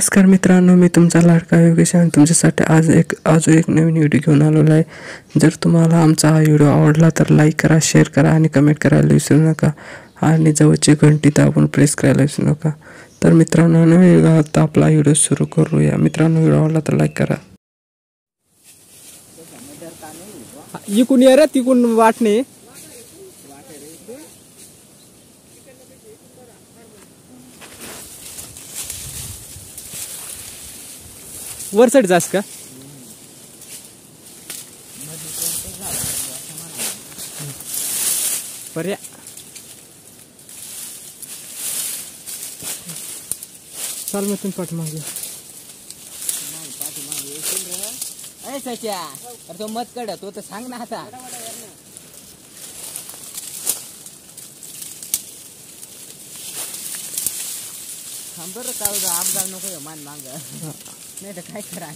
नमस्कार मित्रांनो, मी तुमचा लाडका योगेश आणि तुमच्यासाठी आज एक नवीन व्हिडिओ घेऊन आलेलो आहे। जर तुम्हाला आमचा हा व्हिडिओ आवडला तर लाईक करा, शेअर करा आणि कमेंट करायला विसरू नका आणि जवळची घंटी दाबून प्रेस करायला विसरू नका। तर मित्रांनो, आता आपला व्हिडिओ सुरू करूया। मित्रांनो, व्हिडिओ आवडला तर लाईक करा। इकून ये रे, तिकून वाटणे वर साईड जास का पर्या चाल मग तुम्ही पाठीमागे अरे तो मत कड तो तर सांग ना आता बरं काळू अपघात नको मान मांग नाही तर काय करा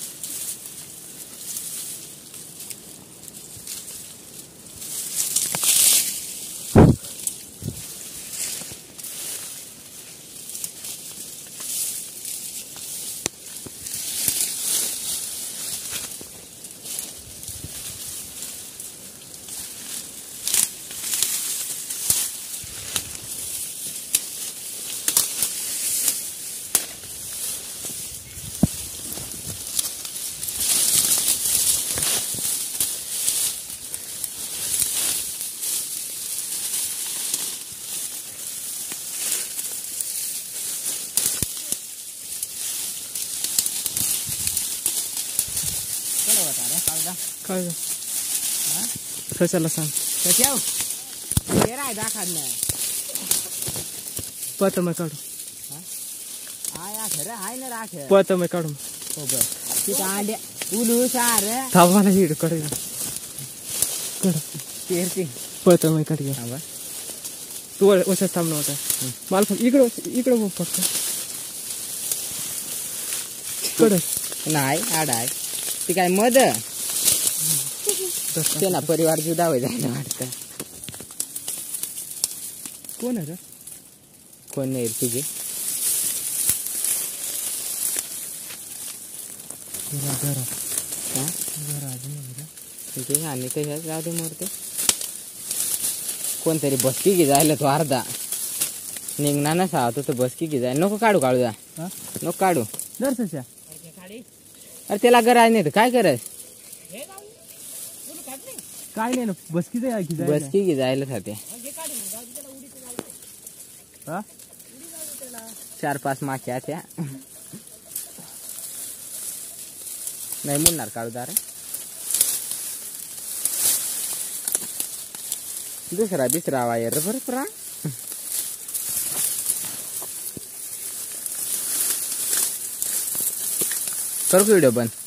काय कशाला सांग पत मग काढू पत मग काढू थांब मला हिड कडे पत मग काढ घ्या तू अशा थांब नव्हता मला फक्त इकडं बघ फक्त कड नाही आड आहे ती काय मध ना परिवार जुदा हो जायला वाटतं कोण आहे रे कोण नाही तुझे घरात आणि तशाच जाऊ दे मोरते कोणतरी बसकी घे जायला तो अर्धा निघणार ना सा तो बसकी घे जाय नको काढू द्या नको काढू दर्शच्या अरे त्याला गरज नाही तर काय करायच काय नाही ना बसकी बसकी घे जायला खाते 4-5 माख्या त्या नाही म्हणणार काळूदार दुसरा वायर बरं करू व्हिडिओ बंद